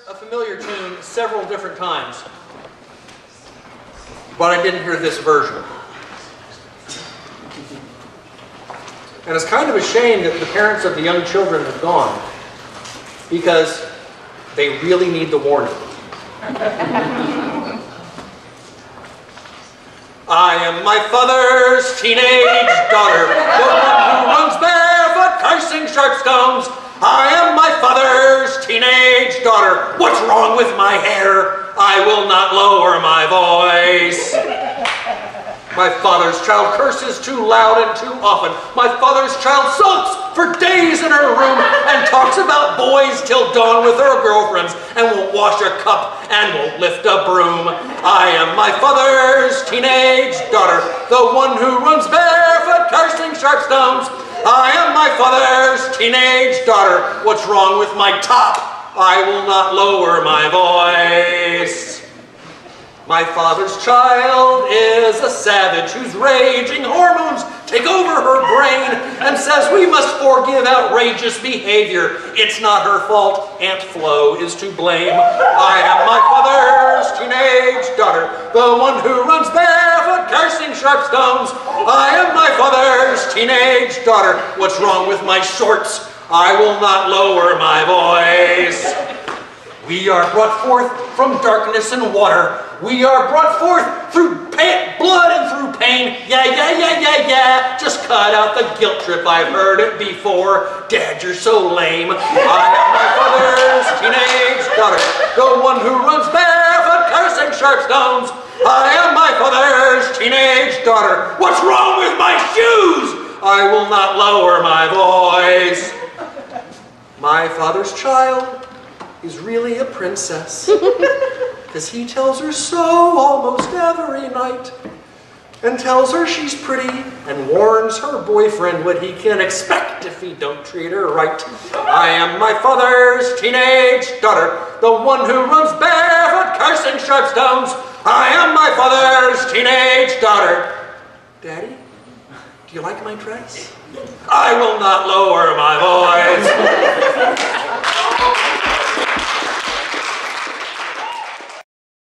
a familiar tune several different times, but I didn't hear this version. And it's kind of a shame that the parents of the young children have gone, because they really need the warning. I am my father's teenage daughter, the one who runs barefoot, cursing sharp stones. I am my father's teenage daughter. What's wrong with my hair? I will not lower my voice. My father's child curses too loud and too often. My father's child sulks for days in her room and talks about boys till dawn with her girlfriends and won't wash a cup and won't lift a broom. I am my father's teenage daughter, the one who runs barefoot, cursing sharp stones. I am my father's teenage daughter. What's wrong with my top? I will not lower my voice. My father's child is a savage whose raging hormones take over her brain and says we must forgive outrageous behavior. It's not her fault. Aunt Flo is to blame. I am my father's teenage daughter, the one who runs barefoot, cursing sharp stones. I am my father's teenage daughter. What's wrong with my shorts? I will not lower my voice. We are brought forth from darkness and water. We are brought forth through blood and through pain. Yeah. Just cut out the guilt trip. I've heard it before. Dad, you're so lame. I am my father's teenage daughter, the one who runs barefoot, cursing sharp stones. I am my father's teenage daughter. What's wrong with my shoes? I will not lower my voice. My father's child is really a princess, because he tells her so almost every night, and tells her she's pretty, and warns her boyfriend what he can expect if he don't treat her right. I am my father's teenage daughter, the one who runs barefoot, cursing sharp stones. I am my father's teenage daughter. Daddy, do you like my dress? I will not lower my voice.